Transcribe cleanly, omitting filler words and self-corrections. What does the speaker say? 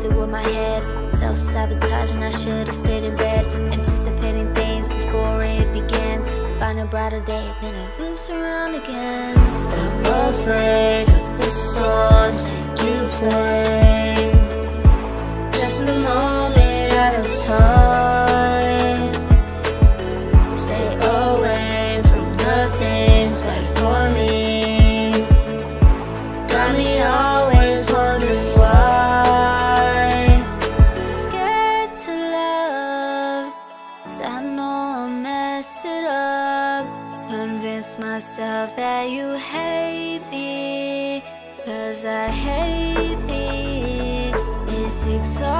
crazy with my head. Self-sabotaging, I should've stayed in bed, anticipating things before it begins. Find a brighter day, then I lose around again. I'm afraid of the songs that you play, just a moment at a time. Stay away from the things bad for me. Got me always wondering why. Scared to love, 'cause I know I'll mess it up. Convince myself that you hate me, 'cause I hate me. It's exhausting.